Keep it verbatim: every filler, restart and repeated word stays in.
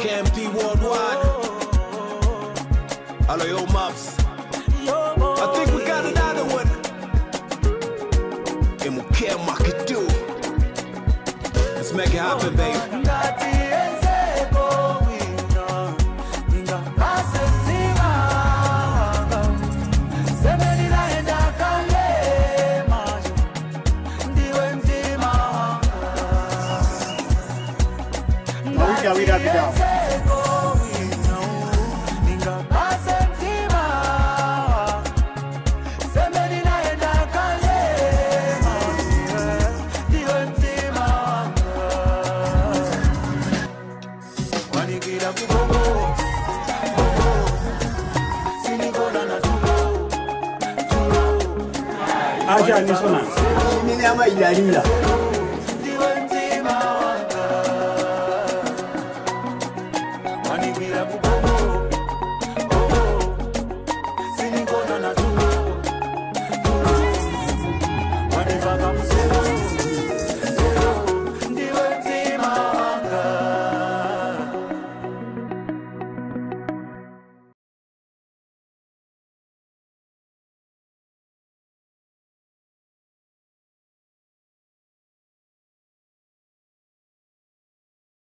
K M P worldwide. Hello, yo, Mops. I think we got another one. And we care what I could do. Let's make it happen, baby. Yeah, we got it down. Aja ni sona. Mimi ama ilalila.